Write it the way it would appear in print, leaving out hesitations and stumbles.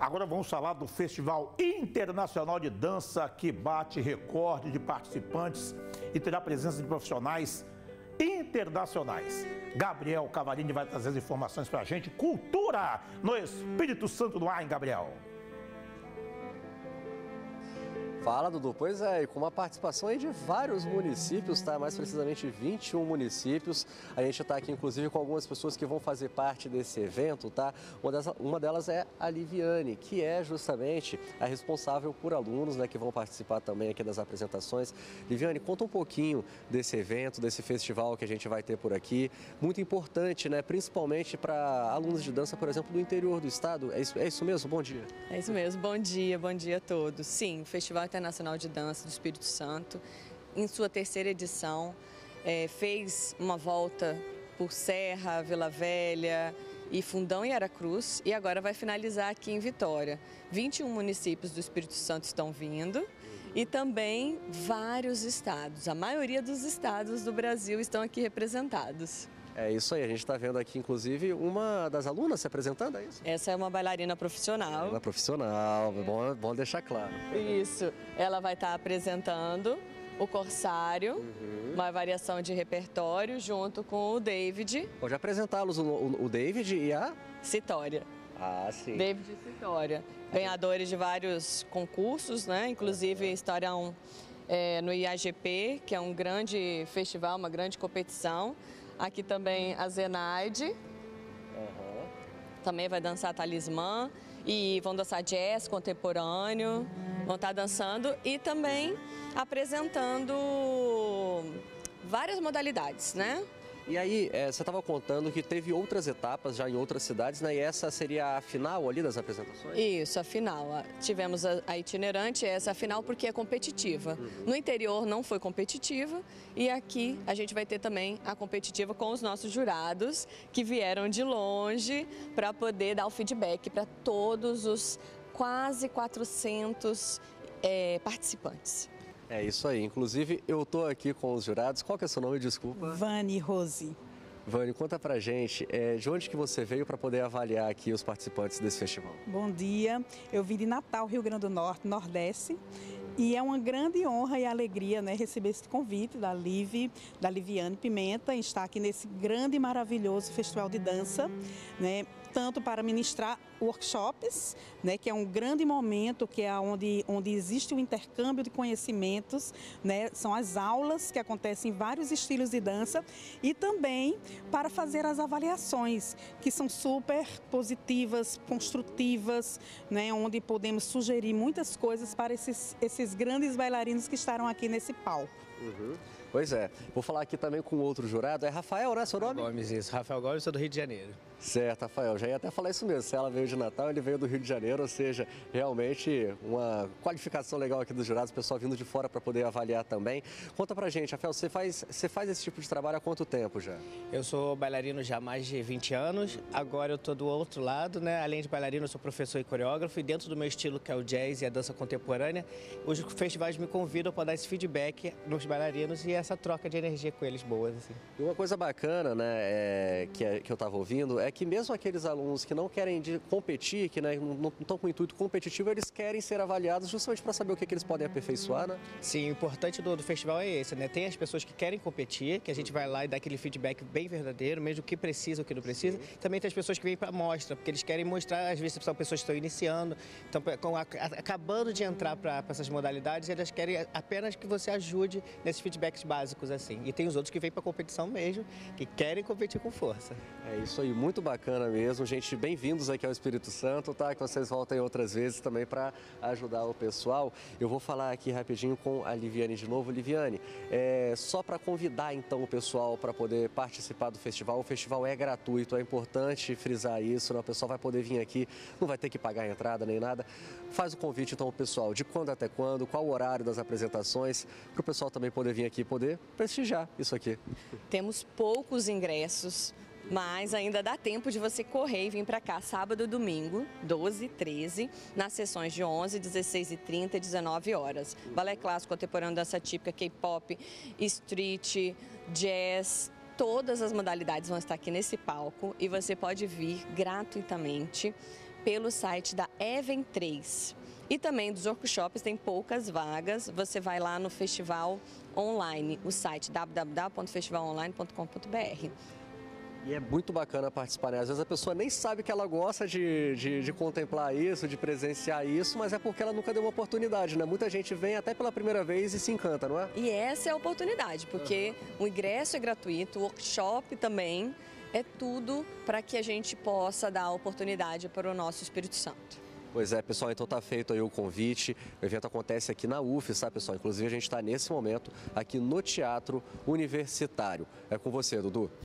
Agora vamos falar do Festival Internacional de Dança, que bate recorde de participantes e terá presença de profissionais internacionais. Gabriel Cavarini vai trazer as informações para a gente. Cultura no Espírito Santo do ar, hein, Gabriel? Fala, Dudu. Pois é, e com uma participação aí de vários municípios, tá? Mais precisamente 21 municípios. A gente está aqui, inclusive, com algumas pessoas que vão fazer parte desse evento, tá? Uma delas é a Liviane, que é justamente a responsável por alunos, né, que vão participar também aqui das apresentações. Liviane, conta um pouquinho desse evento, desse festival que a gente vai ter por aqui. Muito importante, né? Principalmente para alunos de dança, por exemplo, do interior do estado. É isso mesmo? Bom dia. É isso mesmo. Bom dia a todos. Sim, o Festival Internacional de Dança do Espírito Santo, em sua terceira edição, fez uma volta por Serra, Vila Velha e Fundão e Aracruz, e agora vai finalizar aqui em Vitória. 21 municípios do Espírito Santo estão vindo e também vários estados. A maioria dos estados do Brasil estão aqui representados. É isso aí, a gente está vendo aqui, inclusive, uma das alunas se apresentando, é isso? Essa é uma bailarina profissional. Bailarina profissional, é bom deixar claro. Isso, ela vai estar apresentando o Corsário, uma variação de repertório, junto com o David. Pode apresentá-los, o David e a... Citória. Ah, sim. David e Citória, ganhadores de vários concursos, né? Inclusive História 1 no IAGP, que é um grande festival, uma grande competição. Aqui também a Zenaide, também vai dançar Talismã, e vão dançar jazz contemporâneo, vão estar dançando e também apresentando várias modalidades, né? E aí, você estava contando que teve outras etapas já em outras cidades, né? E essa seria a final ali das apresentações? Isso, a final. Tivemos a itinerante, essa é a final porque é competitiva. No interior não foi competitiva e aqui a gente vai ter também a competitiva com os nossos jurados que vieram de longe para poder dar o feedback para todos os quase 400 participantes. É isso aí. Inclusive, eu estou aqui com os jurados. Qual que é o seu nome, desculpa? Vani Rose. Vani, conta pra gente, de onde que você veio para poder avaliar aqui os participantes desse festival? Bom dia, eu vim de Natal, Rio Grande do Norte, Nordeste. E é uma grande honra e alegria, né, receber esse convite da Liviane Pimenta, em estar aqui nesse grande e maravilhoso festival de dança, né, tanto para ministrar workshops, né, que é um grande momento, que é onde existe o intercâmbio de conhecimentos, né, são as aulas que acontecem em vários estilos de dança, e também para fazer as avaliações, que são super positivas, construtivas, né, onde podemos sugerir muitas coisas para esses grandes bailarinos que estarão aqui nesse palco. Pois é. Vou falar aqui também com outro jurado. É Rafael, né, seu nome? Gomes, isso. Rafael Gomes, sou do Rio de Janeiro. Certo, Rafael. Já ia até falar isso mesmo. Se ela veio de Natal, ele veio do Rio de Janeiro, ou seja, realmente uma qualificação legal aqui dos jurados, o pessoal vindo de fora para poder avaliar também. Conta pra gente, Rafael, você faz esse tipo de trabalho há quanto tempo já? Eu sou bailarino já há mais de 20 anos. Agora eu tô do outro lado, né? Além de bailarino, eu sou professor e coreógrafo. E dentro do meu estilo, que é o jazz e a dança contemporânea, os festivais me convidam para dar esse feedback nos bailarinos e essa troca de energia com eles boas, assim. E uma coisa bacana, né, que eu estava ouvindo, é que mesmo aqueles alunos que não querem competir, que, né, não estão com intuito competitivo, eles querem ser avaliados justamente para saber o que eles podem aperfeiçoar, né? Sim, o importante do festival é esse, né? Tem as pessoas que querem competir, que a gente vai lá e dá aquele feedback bem verdadeiro, mesmo o que precisa, o que não precisa. Também tem as pessoas que vêm para mostra, porque eles querem mostrar, às vezes são pessoas que estão iniciando, estão acabando de entrar para essas modalidades, e elas querem apenas que você ajude nesses feedbacks básicos, assim. E tem os outros que vêm para competição mesmo, que querem competir com força. É isso aí, muito bacana mesmo, gente. Bem-vindos aqui ao Espírito Santo, tá? Que vocês voltem outras vezes também para ajudar o pessoal. Eu vou falar aqui rapidinho com a Liviane de novo. Liviane, só para convidar então o pessoal para poder participar do festival. O festival é gratuito, é importante frisar isso, né? O pessoal vai poder vir aqui, não vai ter que pagar a entrada nem nada. Faz o convite então ao pessoal, de quando até quando, qual o horário das apresentações, para o pessoal também poder vir aqui e poder prestigiar isso aqui. Temos poucos ingressos, mas ainda dá tempo de você correr e vir para cá sábado e domingo, 12 e 13, nas sessões de 11, 16 e 30 e 19 horas. Balé clássico, contemporâneo, dança típica, K-pop, street, jazz, todas as modalidades vão estar aqui nesse palco e você pode vir gratuitamente pelo site da Even3. E também dos workshops tem poucas vagas, você vai lá no festival online, o site www.festivalonline.com.br. E é muito bacana participar, né? Às vezes a pessoa nem sabe que ela gosta de contemplar isso, de presenciar isso, mas é porque ela nunca deu uma oportunidade, né? Muita gente vem até pela primeira vez e se encanta, não é? E essa é a oportunidade, porque o ingresso é gratuito, o workshop também, é tudo para que a gente possa dar oportunidade para o nosso Espírito Santo. Pois é, pessoal, então tá feito aí o convite. O evento acontece aqui na UFES, tá, pessoal? Inclusive a gente está nesse momento aqui no Teatro Universitário. É com você, Dudu.